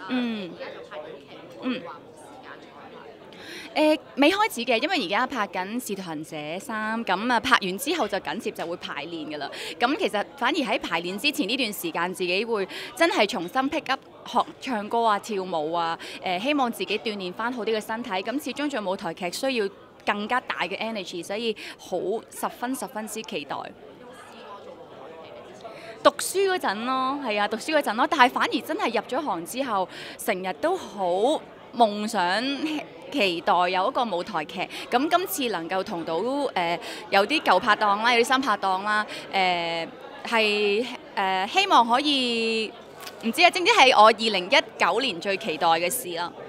啦。 嗯而家就拍緊劇， 嗯會話冇時間再拍。 未開始嘅，因為而家拍緊《使徒行者3》，咁啊拍完之後就緊接就會排練㗎啦。咁其實反而喺排練之前呢段時間，自己會真係重新 pick up 學唱歌啊、跳舞啊，希望自己鍛鍊翻好啲嘅身體。咁始終做舞台劇需要更加大嘅 energy，所以十分之期待。 有冇試過做舞台劇嘅之前？ 讀書嗰陣咯，係啊，讀書嗰陣咯，但係反而真係入咗行之後，成日都好夢想期待有一個舞台劇。咁今次能夠同到有啲舊拍檔啦，有啲新拍檔啦，係希望可以唔知啊，總之係我2019年最期待嘅事啦。